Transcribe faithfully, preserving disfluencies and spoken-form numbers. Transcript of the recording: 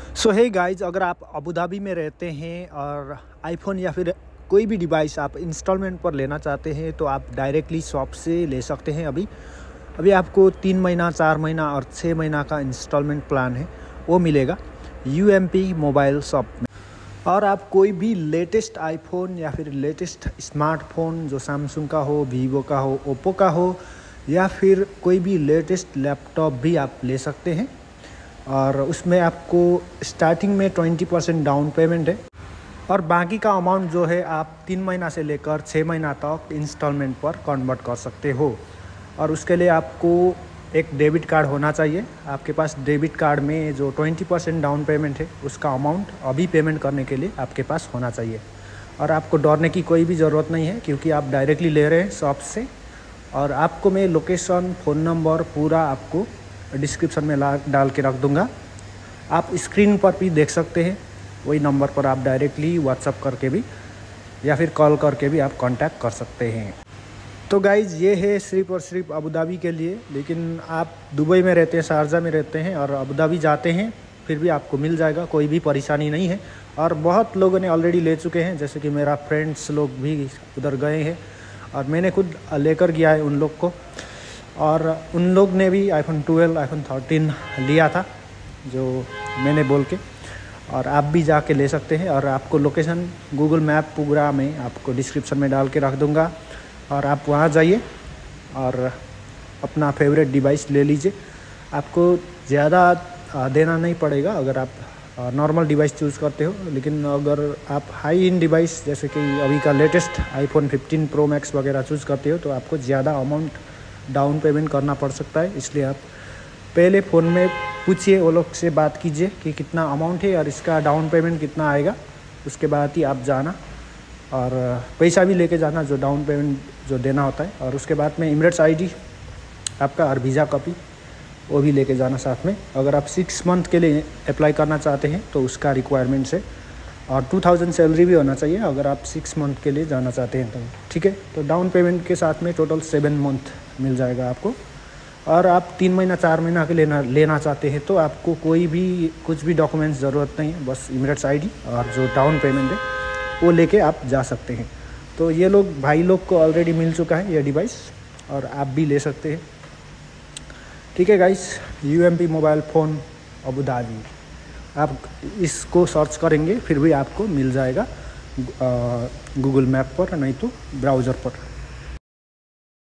सो hey guys, अगर आप Abu Dhabi में रहते हैं और आईफोन या फिर कोई भी डिवाइस आप इंस्टॉलमेंट पर लेना चाहते हैं तो आप डायरेक्टली शॉप से ले सकते हैं। अभी अभी आपको तीन महीना, चार महीना और छः महीना का इंस्टॉलमेंट प्लान है, वो मिलेगा U M P mobile shop में। और आप कोई भी लेटेस्ट आईफोन या फिर लेटेस्ट स्मार्टफोन जो सैमसंग का हो, वीवो का हो, ओप्पो का हो या फिर कोई भी लेटेस्ट लैपटॉप भी आप ले सकते हैं। और उसमें आपको स्टार्टिंग में ट्वेंटी परसेंट डाउन पेमेंट है और बाकी का अमाउंट जो है आप तीन महीना से लेकर छः महीना तक इंस्टॉलमेंट पर कन्वर्ट कर सकते हो। और उसके लिए आपको एक डेबिट कार्ड होना चाहिए। आपके पास डेबिट कार्ड में जो ट्वेंटी परसेंट डाउन पेमेंट है उसका अमाउंट अभी पेमेंट करने के लिए आपके पास होना चाहिए। और आपको डरने की कोई भी ज़रूरत नहीं है क्योंकि आप डायरेक्टली ले रहे हैं शॉप से। और आपको मैं लोकेशन, फ़ोन नंबर पूरा आपको डिस्क्रिप्शन में ला डाल के रख दूंगा। आप स्क्रीन पर भी देख सकते हैं, वही नंबर पर आप डायरेक्टली व्हाट्सअप करके भी या फिर कॉल करके भी आप कांटेक्ट कर सकते हैं। तो गाइज़, ये है सिर्फ और सिर्फ अबू धाबी के लिए। लेकिन आप दुबई में रहते हैं, शारजा में रहते हैं और अबू धाबी जाते हैं फिर भी आपको मिल जाएगा, कोई भी परेशानी नहीं है। और बहुत लोगों ने ऑलरेडी ले चुके हैं, जैसे कि मेरा फ्रेंड्स लोग भी उधर गए हैं और मैंने खुद लेकर गया है उन लोग को। और उन लोग ने भी आईफोन ट्वेल्व, आईफोन थर्टीन लिया था जो मैंने बोल के। और आप भी जाके ले सकते हैं। और आपको लोकेशन गूगल मैप पूरा मैं आपको डिस्क्रिप्शन में डाल के रख दूँगा और आप वहाँ जाइए और अपना फेवरेट डिवाइस ले लीजिए। आपको ज़्यादा देना नहीं पड़ेगा अगर आप नॉर्मल डिवाइस चूज़ करते हो। लेकिन अगर आप हाई इन डिवाइस जैसे कि अभी का latest iPhone fifteen pro max वगैरह चूज़ करते हो तो आपको ज़्यादा अमाउंट डाउन पेमेंट करना पड़ सकता है। इसलिए आप पहले फ़ोन में पूछिए, वो लोग से बात कीजिए कि कितना अमाउंट है और इसका डाउन पेमेंट कितना आएगा। उसके बाद ही आप जाना और पैसा भी लेके जाना जो डाउन पेमेंट जो देना होता है। और उसके बाद में एमिरेट्स आईडी आपका और वीज़ा कॉपी वो भी लेके जाना साथ में। अगर आप सिक्स मंथ के लिए अप्लाई करना चाहते हैं तो उसका रिक्वायरमेंट्स है। और टू थाउजेंड सैलरी भी होना चाहिए अगर आप सिक्स मंथ के लिए जाना चाहते हैं तो ठीक है। तो डाउन पेमेंट के साथ में टोटल सेवन मंथ मिल जाएगा आपको। और आप तीन महीना, चार महीना के लेना लेना चाहते हैं तो आपको कोई भी कुछ भी डॉक्यूमेंट्स ज़रूरत नहीं है, बस एमिरेट्स आईडी और जो डाउन पेमेंट है वो लेके आप जा सकते हैं। तो ये लोग भाई लोग को ऑलरेडी मिल चुका है ये डिवाइस और आप भी ले सकते हैं। ठीक है guys, U M P mobile phone Abu Dhabi, आप इसको सर्च करेंगे फिर भी आपको मिल जाएगा गूगल मैप पर, नहीं तो ब्राउज़र पर।